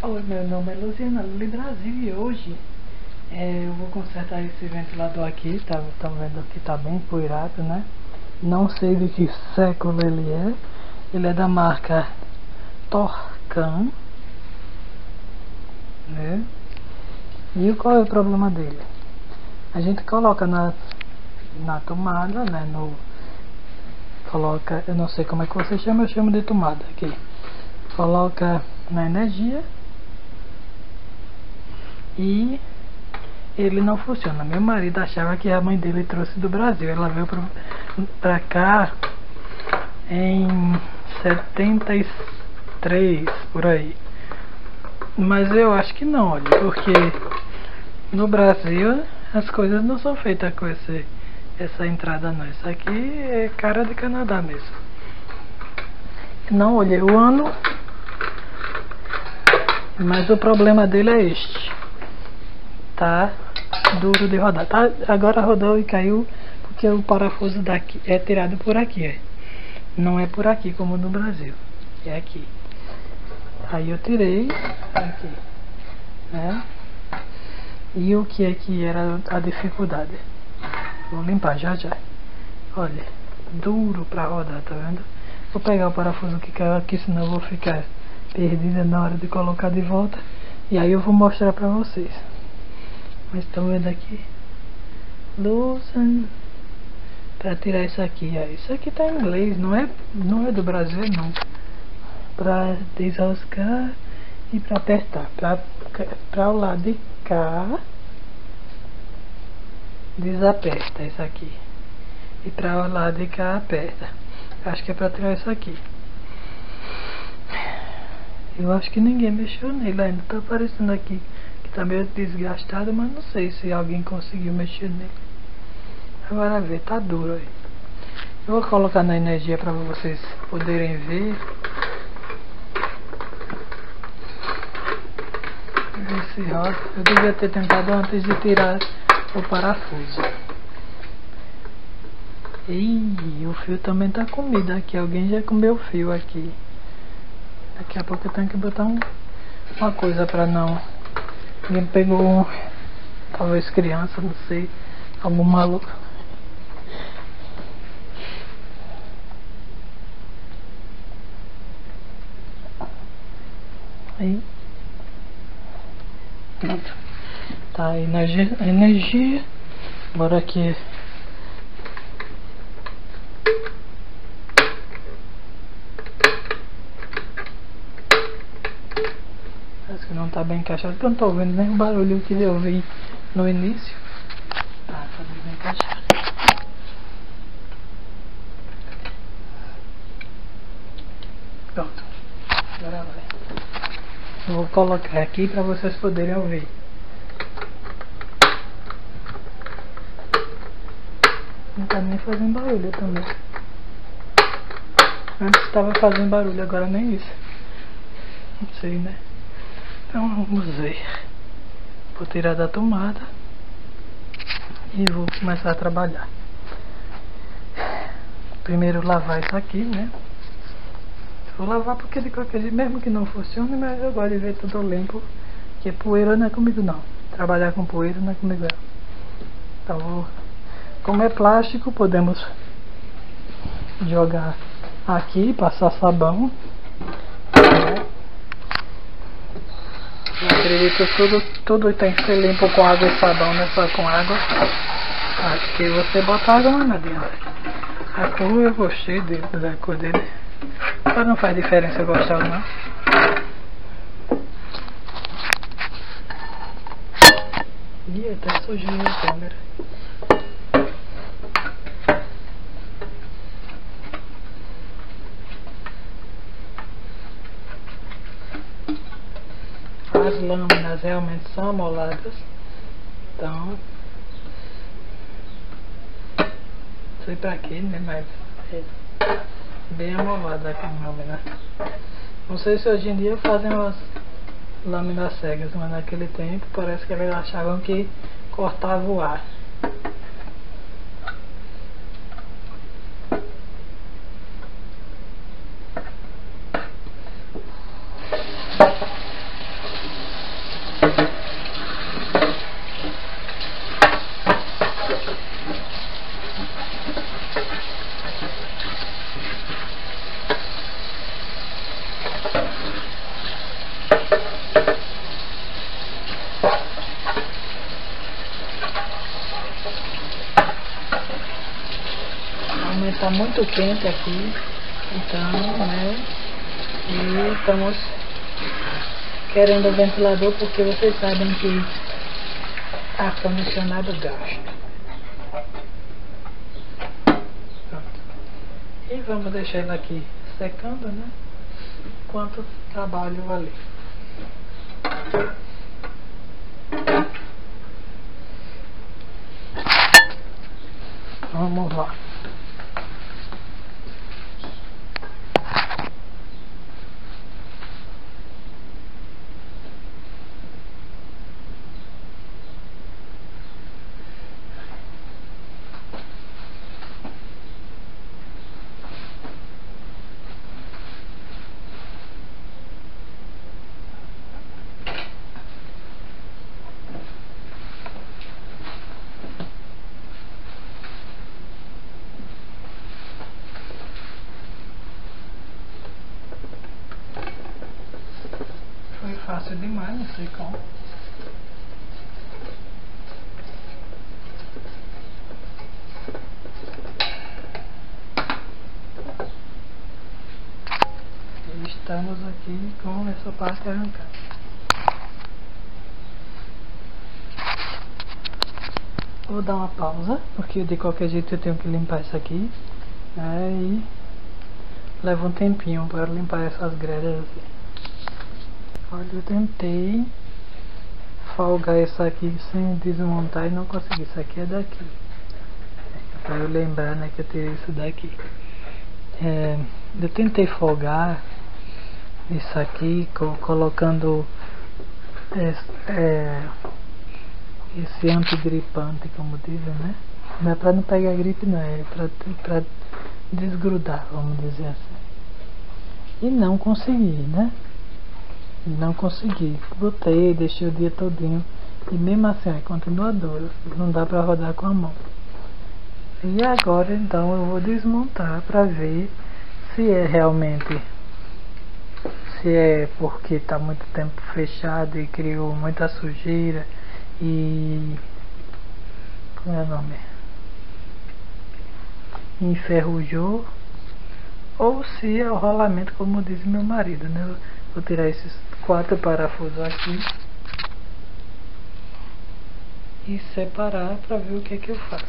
Oi, meu nome é Luciana Luli Brasil e hoje eu vou consertar esse ventilador aqui, tá vendo que tá bem empoeirado, né? Não sei de que século ele é da marca Torcan, né? E qual é o problema dele? A gente coloca na tomada, né? Coloca, eu não sei como é que você chama, eu chamo de tomada aqui. Coloca na energia e ele não funciona. Meu marido achava que a mãe dele trouxe do Brasil. Ela veio pra cá em 73, por aí. Mas eu acho que não, olha, porque no Brasil as coisas não são feitas com essa entrada não. Isso aqui é cara de Canadá mesmo. Não olhei o ano, mas o problema dele é este. Tá duro de rodar. Tá, agora rodou e caiu porque o parafuso daqui é tirado por aqui, é. Não é por aqui como no Brasil. É aqui. Aí eu tirei aqui, né? E o que é que era a dificuldade? Vou limpar já já. Olha, duro pra rodar, tá vendo? Vou pegar o parafuso que caiu aqui, senão eu vou ficar perdida na hora de colocar de volta. E aí eu vou mostrar pra vocês. Mas estão vendo aqui? Loosen. Pra tirar isso aqui. Isso aqui tá em inglês, não é do Brasil não. Pra desenroscar e pra apertar. Pra o lado de cá, desaperta isso aqui. E pra o lado de cá, aperta. Acho que é pra tirar isso aqui. Eu acho que ninguém mexeu nele ainda. Tá aparecendo aqui que tá meio desgastado, mas não sei se alguém conseguiu mexer nele. Agora ver, tá duro aí. Eu vou colocar na energia pra vocês poderem ver. Esse roda. Eu devia ter tentado antes de tirar o parafuso. Ih, o fio também tá comido aqui. Alguém já comeu o fio aqui. Daqui a pouco eu tenho que botar uma coisa pra não... Ninguém pegou, talvez criança, não sei, algum maluco. Aí. Pronto. Tá aí a energia. Bora aqui. Parece que não tá bem encaixado, porque eu não tô ouvindo nem o barulho que eu ouvi no início. Tá bem encaixado. Pronto. Agora vai. Eu vou colocar aqui para vocês poderem ouvir. Não tá nem fazendo barulho também. Antes estava fazendo barulho, agora nem isso. Não sei, né? Então vamos ver. Vou tirar da tomada e vou começar a trabalhar. Primeiro lavar isso aqui, né? Vou lavar porque de qualquer jeito, mesmo que não funcione, mas eu gosto de ver tudo limpo. Porque poeira não é comigo não. Trabalhar com poeira não é comigo não. Então, como é plástico, podemos jogar aqui, passar sabão. Eu acredito que tudo tem que ser limpo com água e sabão, não é só com água. Acho que você botar água não adianta. A cor eu gostei da cor dele. Mas não faz diferença eu gostar ou não. Ih, até sujei a câmera. As lâminas realmente são amoladas. Então, não sei pra quê, né? Mas é bem amolada a lâmina. Não sei se hoje em dia fazem umas lâminas cegas, mas naquele tempo parece que eles achavam que cortava o ar. está muito quente aqui, então, né, e estamos querendo o ventilador porque vocês sabem que ar-condicionado gasta. Pronto. E vamos deixar ele aqui secando, né, enquanto trabalho ali. Vamos lá. Foi fácil demais, não sei como. E estamos aqui com essa parte arrancada. Vou dar uma pausa, porque de qualquer jeito eu tenho que limpar isso aqui. Aí leva um tempinho para limpar essas grelhas assim. Olha, eu tentei folgar isso aqui sem desmontar e não consegui. Isso aqui é daqui. Para eu lembrar, né, que eu tirei isso daqui. Eu tentei folgar isso aqui colocando esse antigripante, como dizem, né? Não é para não pegar gripe, não, é para desgrudar, vamos dizer assim. E não consegui, né? Não consegui. Botei, deixei o dia todinho e mesmo assim continua duro, não dá para rodar com a mão. E agora então eu vou desmontar para ver se é realmente, se é porque está muito tempo fechado e criou muita sujeira e como é o nome? Enferrujou, ou se é o rolamento, como diz meu marido, né? Vou tirar esses 4 parafusos aqui e separar para ver o que é que eu faço.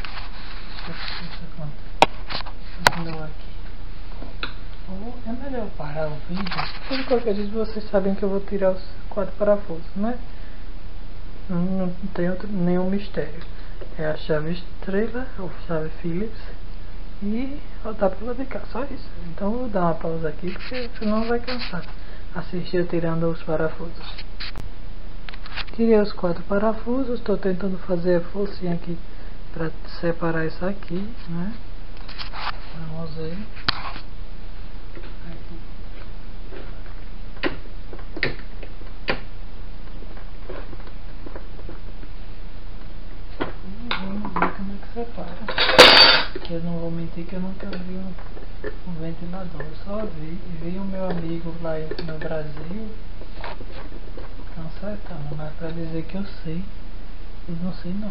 Ou é melhor parar o vídeo, porque de qualquer jeito vocês sabem que eu vou tirar os 4 parafusos, né? Não tem nenhum mistério. É a chave estrela, ou chave Phillips, e voltar para o lado de cá, só isso. Então eu vou dar uma pausa aqui, porque senão vai cansar assistir eu tirando os parafusos. Tirei os 4 parafusos, estou tentando fazer a forcinha aqui para separar isso aqui, né? Vamos ver. Aqui. E vamos ver como é que separa. Porque eu não vou mentir que eu nunca vi um ventilador, eu só vi o meu amigo lá no Brasil consertando, mas para dizer que eu sei, eu não sei não.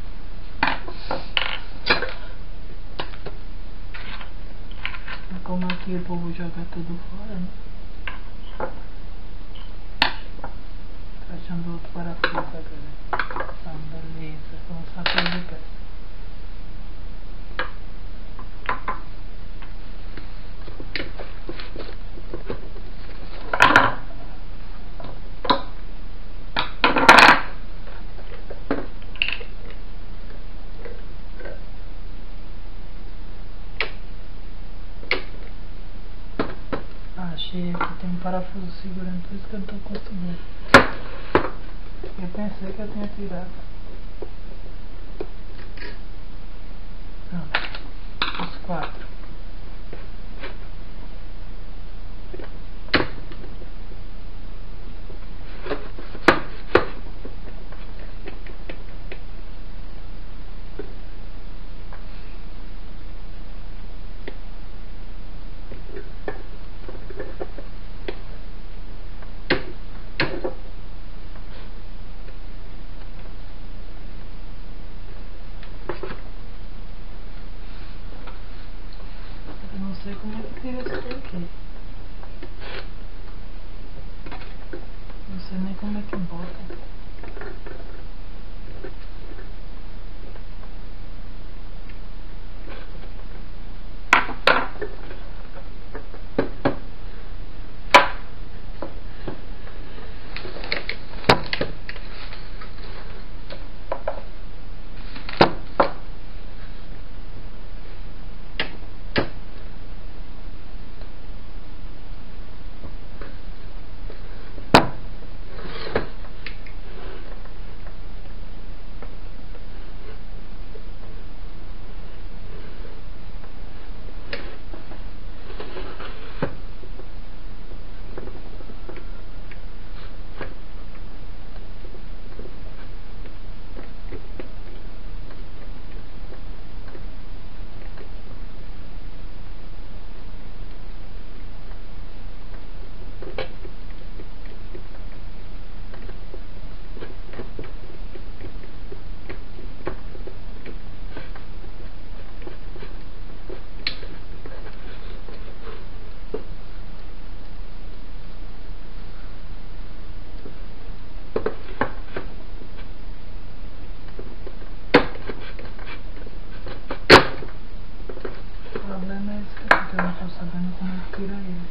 Como aqui o povo joga tudo fora, né? Tá achando outro parafuso agora. Ah, beleza, vamos saber de pé. Achei que tem um parafuso segurando, por isso que eu não tô conseguindo. Eu pensei que eu tinha tirado. Pronto, os 4. sei como é que tira isso daqui. Não sei nem como é que bota. O problema é esse aqui, que eu não estou sabendo como é que tira ele.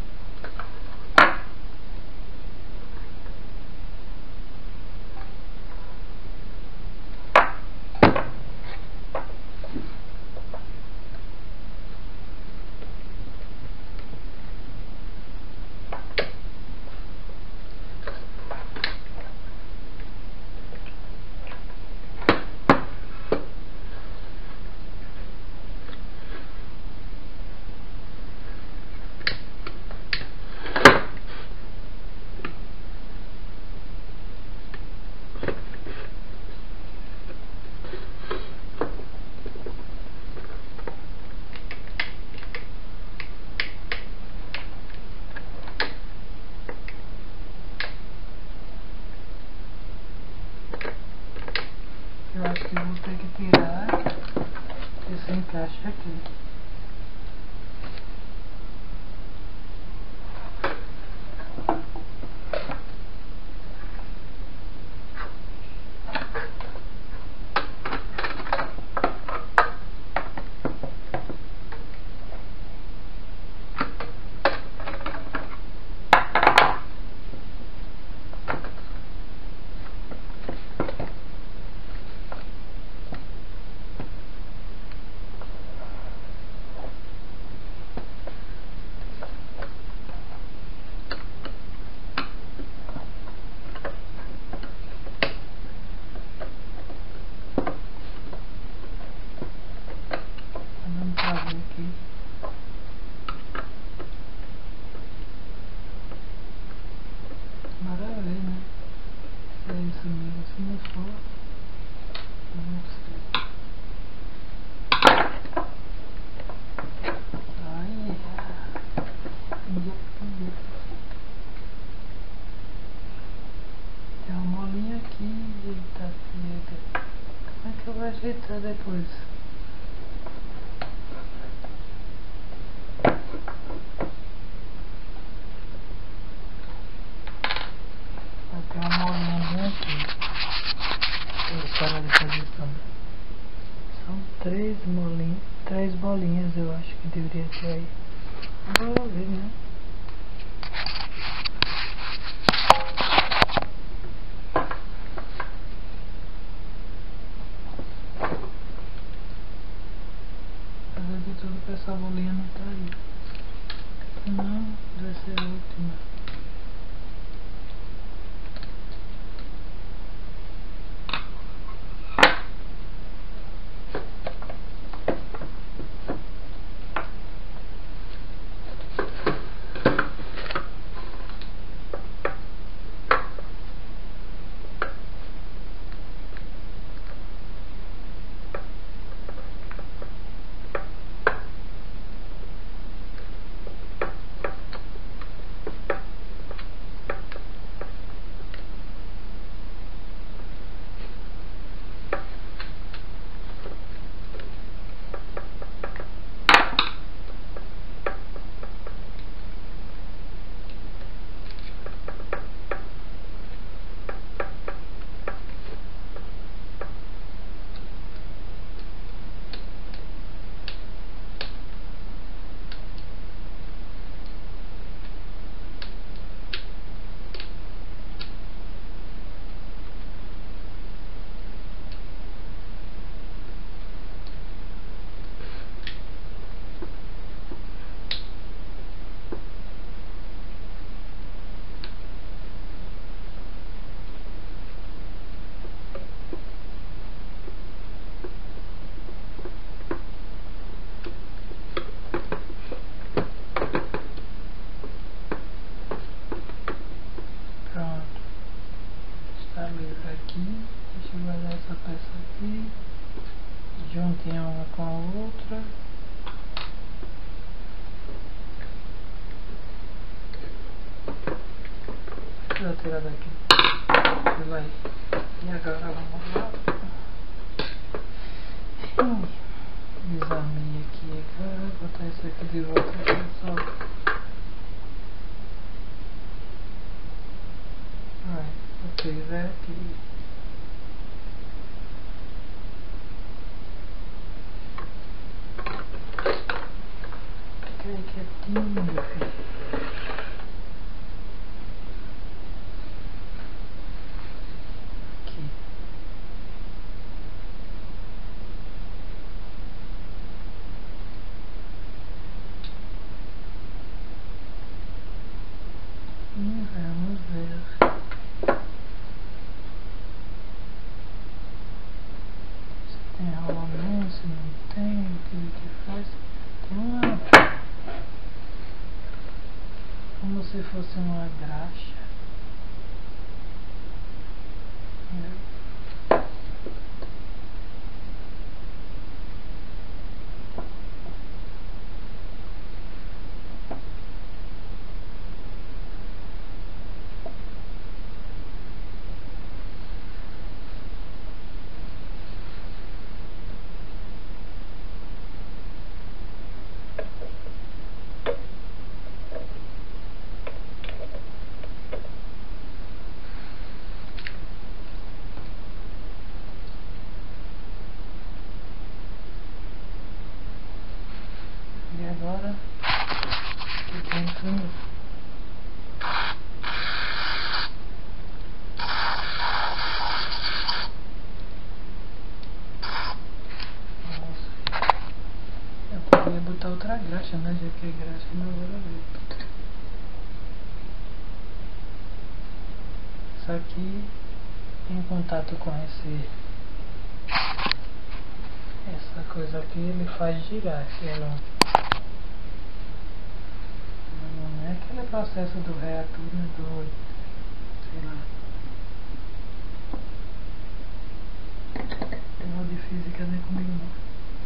Eu acho que eu vou ter que tirar esse encaixe aqui. Vamos fazer aqui. Maravilha, né? É isso mesmo, se não for, não sei. Ai, tem uma molinha aqui, eita, pega. Como é que eu vou ajeitar depois? Tem uma molinha bem aqui. Vou parar de fazer também. São três bolinhas eu acho que deveria ter aí. Bora ver, né? Fazer de tudo pra essa bolinha não tá aí. Não, deve ser a última. Vou tirar daqui. Vai lá. E agora vamos lá. Exame aqui agora. Vou botar isso aqui de volta, pessoal. Ok, vai aqui. Fica aí quietinho, meu filho. Aqui. E vamos ver se tem rolamento, se não tem, o que faz. Tem uma, como se fosse uma graxa. E agora, aqui dentro, eu poderia botar outra graxa, né? Já que a graxa não vai ver. Só que em contato com essa coisa aqui, ele faz girar, se ele não é aquele processo do reator, né, do, sei lá, tema de física não é comigo não.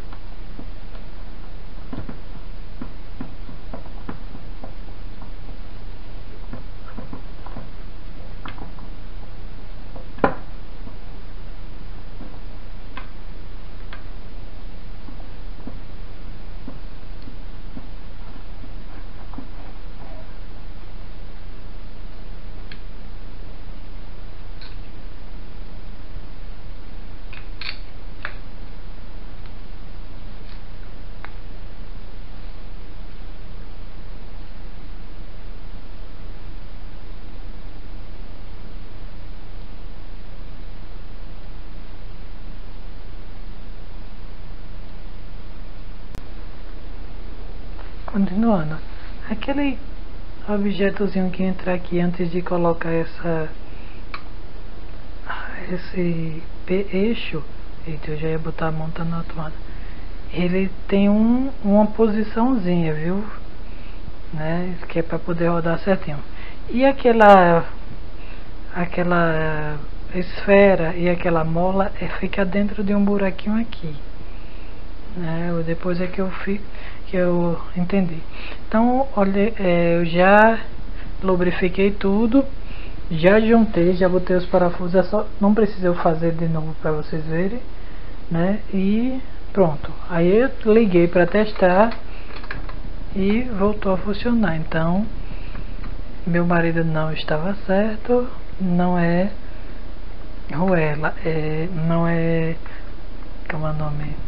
Continuando, aquele objetozinho que entra aqui antes de colocar esse eixo, eita, eu já ia botar a mão na tomada, ele tem uma posiçãozinha, viu, né, que é para poder rodar certinho. E aquela esfera e aquela mola fica dentro de um buraquinho aqui, né, depois é que eu entendi. Então, olha, eu já lubrifiquei tudo, já juntei, já botei os parafusos, não precisa eu fazer de novo para vocês verem, né? E pronto. Aí eu liguei para testar e voltou a funcionar. Então, meu marido não estava certo, não é arruela, não é, como é o nome?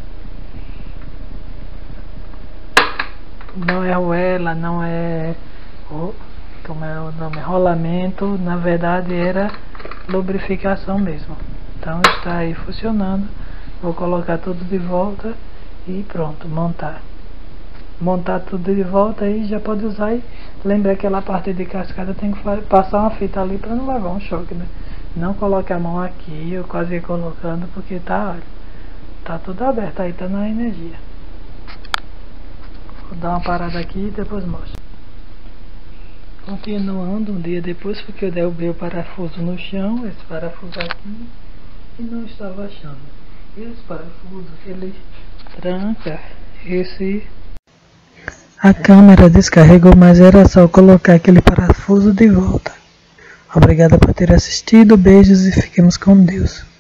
Não é arruela, não é, como é o nome, rolamento, na verdade era lubrificação mesmo. Então está aí funcionando. Vou colocar tudo de volta e pronto, montar tudo de volta aí, já pode usar. E lembra aquela parte de cascada, tem que passar uma fita ali para não levar um choque, né? Não coloque a mão aqui, eu quase ia colocando, porque tá tudo aberto aí, tá na energia. Vou dar uma parada aqui e depois mostro. Continuando, um dia depois, porque eu derrubei o parafuso no chão, esse parafuso aqui, e não estava achando. Esse parafuso, ele tranca A câmera descarregou, mas era só colocar aquele parafuso de volta. Obrigada por ter assistido, beijos e fiquemos com Deus.